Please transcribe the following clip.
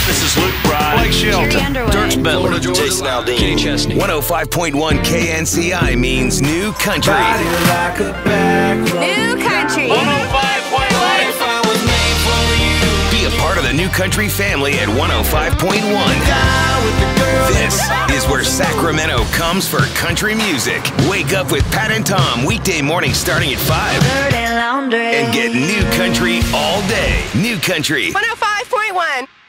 This is Luke Bryan, Blake Shelton, Dirk Spiller, Jason Aldean, Jay Chesney. 105.1 KNCI means new country. New country. 105.1. Be a part of the new country family at 105.1. This is where Sacramento comes for country music. Wake up with Pat and Tom weekday morning starting at 5. And get new country all day. New country. 105.1.